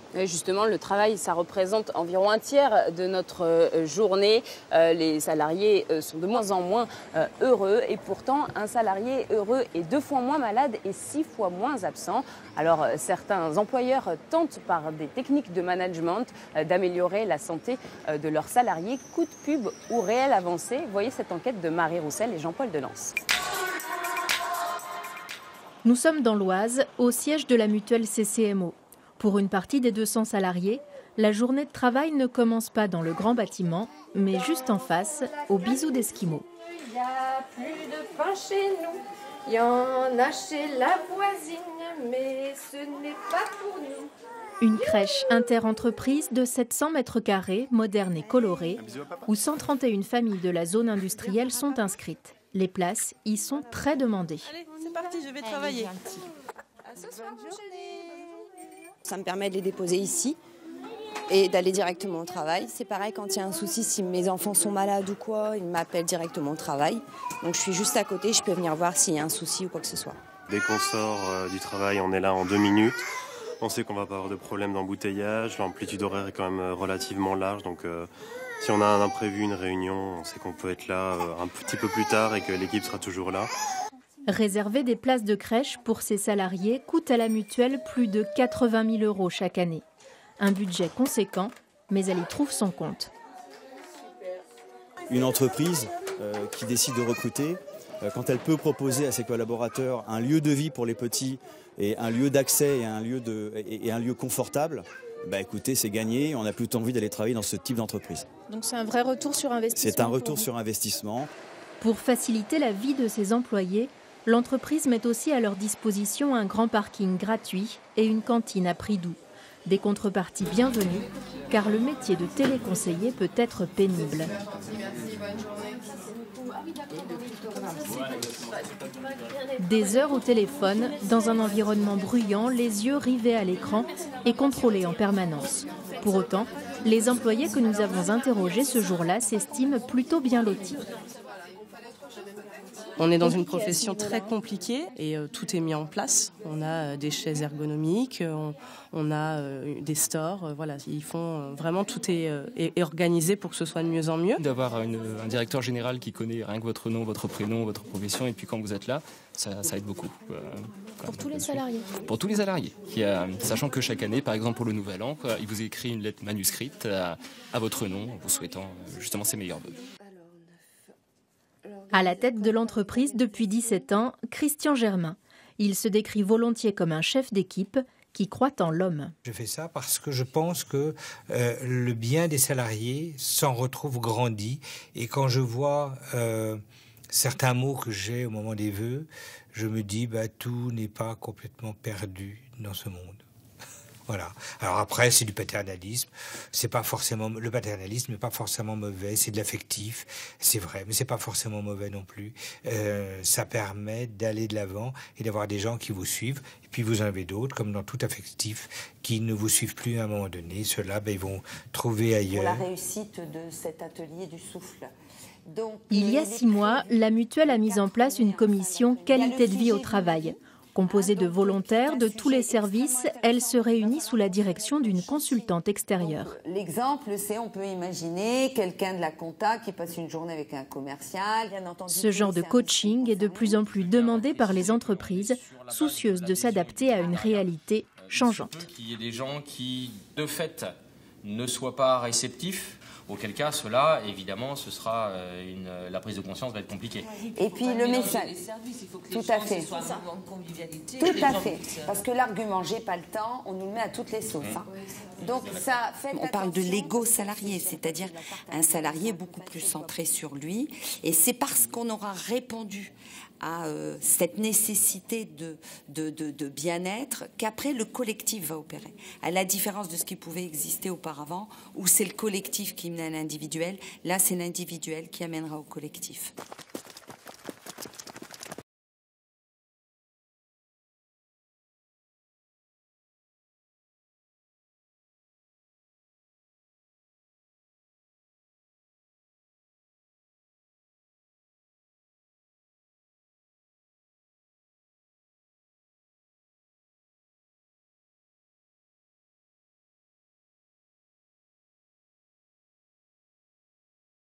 Et justement, le travail, ça représente environ un tiers de notre journée. Les salariés sont de moins en moins heureux. Et pourtant, un salarié heureux est 2 fois moins malade et 6 fois moins absent. Alors, certains employeurs tentent par des techniques de management d'améliorer la santé de leurs salariés. Coup de pub ou réelle avancée? Voyez cette enquête de Marie Roussel et Jean-Paul Delance. Nous sommes dans l'Oise, au siège de la mutuelle CCMO. Pour une partie des 200 salariés, la journée de travail ne commence pas dans le grand bâtiment, mais juste en face, au bisou d'Esquimaux. Il n'y a plus de pain chez nous, il y en a chez la voisine, mais ce n'est pas pour nous. Une crèche inter-entreprise de 700 mètres carrés, moderne et colorée, où 131 familles de la zone industrielle sont inscrites. Les places y sont très demandées. Allez, c'est parti, je vais travailler. Ça me permet de les déposer ici et d'aller directement au travail. C'est pareil quand il y a un souci, si mes enfants sont malades ou quoi, ils m'appellent directement au travail. Donc je suis juste à côté, je peux venir voir s'il y a un souci ou quoi que ce soit. Dès qu'on sort du travail, on est là en 2 minutes. On sait qu'on va pas avoir de problème d'embouteillage. L'amplitude horaire est quand même relativement large. Donc si on a un imprévu, une réunion, on sait qu'on peut être là un petit peu plus tard et que l'équipe sera toujours là. Réserver des places de crèche pour ces salariés coûte à la mutuelle plus de 80 000 € chaque année. Un budget conséquent, mais elle y trouve son compte. Une entreprise qui décide de recruter, quand elle peut proposer à ses collaborateurs un lieu de vie pour les petits et un lieu d'accès et un lieu confortable, écoutez, c'est gagné, on a plutôt envie d'aller travailler dans ce type d'entreprise. Donc c'est un vrai retour sur investissement. C'est un retour sur investissement. Pour faciliter la vie de ses employés, l'entreprise met aussi à leur disposition un grand parking gratuit et une cantine à prix doux. Des contreparties bienvenues, car le métier de téléconseiller peut être pénible. Des heures au téléphone, dans un environnement bruyant, les yeux rivés à l'écran et contrôlés en permanence. Pour autant, les employés que nous avons interrogés ce jour-là s'estiment plutôt bien lotis. On est dans une profession très compliquée et tout est mis en place. On a des chaises ergonomiques, on a des stores. Voilà, ils font vraiment tout est organisé pour que ce soit de mieux en mieux. D'avoir un directeur général qui connaît rien que votre nom, votre prénom, votre profession et puis quand vous êtes là, ça aide beaucoup. Pour tous les salariés. Pour tous les salariés. Sachant que chaque année, par exemple pour le Nouvel An, il vous écrit une lettre manuscrite à votre nom, vous souhaitant justement ses meilleurs vœux. À la tête de l'entreprise depuis 17 ans, Christian Germain. Il se décrit volontiers comme un chef d'équipe qui croit en l'homme. Je fais ça parce que je pense que le bien des salariés s'en retrouve grandi. Et quand je vois certains mots que j'ai au moment des vœux, je me dis tout n'est pas complètement perdu dans ce monde. Voilà. Alors après, c'est du paternalisme. C'est pas forcément, le paternalisme n'est pas forcément mauvais. C'est de l'affectif, c'est vrai, mais c'est pas forcément mauvais non plus. Ça permet d'aller de l'avant et d'avoir des gens qui vous suivent. Et puis vous en avez d'autres, comme dans tout affectif, qui ne vous suivent plus à un moment donné. Ceux-là, ils vont trouver ailleurs. Pour la réussite de cet atelier du souffle. Donc, il y a 6 mois, la mutuelle a mis en place une commission qualité de vie au travail. Composée de volontaires de tous les services, elle se réunit sous la direction d'une consultante extérieure. L'exemple, c'est on peut imaginer quelqu'un de la compta qui passe une journée avec un commercial. Ce genre de coaching est de plus en plus demandé par les entreprises, soucieuses de s'adapter à une réalité changeante. Il y a des gens qui, de fait, ne soient pas réceptifs. Auquel cas, cela, évidemment, ce sera la prise de conscience va être compliquée. Et puis le message. Tout à fait. Tout à fait. Parce que l'argument j'ai pas le temps, on nous le met à toutes les sauces. Donc ça fait. On parle de l'ego salarié, c'est-à-dire un salarié beaucoup plus centré sur lui. Et c'est parce qu'on aura répondu à cette nécessité de bien-être qu'après le collectif va opérer. À la différence de ce qui pouvait exister auparavant, où c'est le collectif qui mène à l'individuel, là c'est l'individuel qui amènera au collectif.